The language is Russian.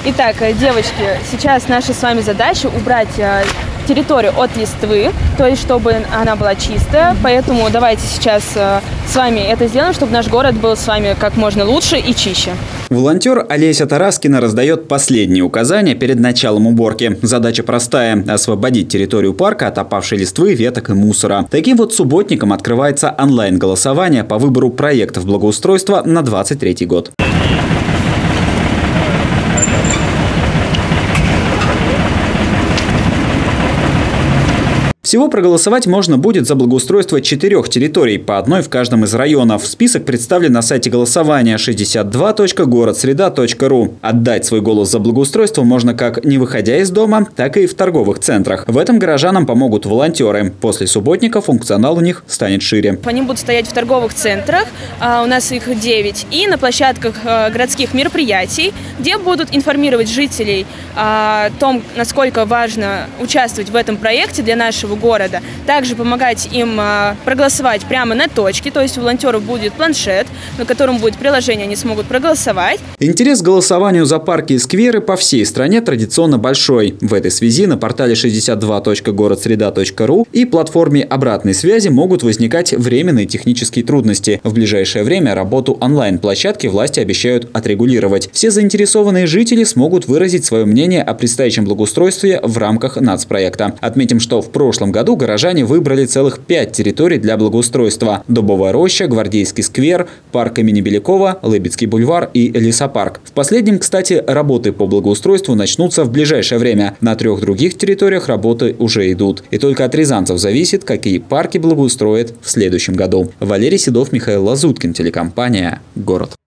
Итак, девочки, сейчас наша с вами задача убрать территорию от листвы, то есть чтобы она была чистая. Поэтому давайте сейчас с вами это сделаем, чтобы наш город был с вами как можно лучше и чище. Волонтер Олеся Тараскина раздает последние указания перед началом уборки. Задача простая – освободить территорию парка от опавшей листвы, веток и мусора. Таким вот субботником открывается онлайн-голосование по выбору проектов благоустройства на 2023 год. Всего проголосовать можно будет за благоустройство 4 территорий, по одной в каждом из районов. Список представлен на сайте голосования 62.городсреда.ру. Отдать свой голос за благоустройство можно как не выходя из дома, так и в торговых центрах. В этом горожанам помогут волонтеры. После субботника функционал у них станет шире. Они будут стоять в торговых центрах, у нас их 9, и на площадках городских мероприятий, где будут информировать жителей о том, насколько важно участвовать в этом проекте для нашего города. Также помогать им проголосовать прямо на точке, то есть у волонтеров будет планшет, на котором будет приложение, они смогут проголосовать. Интерес к голосованию за парки и скверы по всей стране традиционно большой. В этой связи на портале 62.городсреда.ру и платформе обратной связи могут возникать временные технические трудности. В ближайшее время работу онлайн-площадки власти обещают отрегулировать. Все заинтересованные жители смогут выразить свое мнение о предстоящем благоустройстве в рамках нацпроекта. Отметим, что в прошлом году горожане выбрали целых 5 территорий для благоустройства: Дубовая роща, Гвардейский сквер, парк имени Белякова, Лыбецкий бульвар и лесопарк. В последнем, кстати, работы по благоустройству начнутся в ближайшее время. На 3 других территориях работы уже идут. И только от рязанцев зависит, какие парки благоустроят в следующем году. Валерий Седов, Михаил Лазуткин, телекомпания «Город».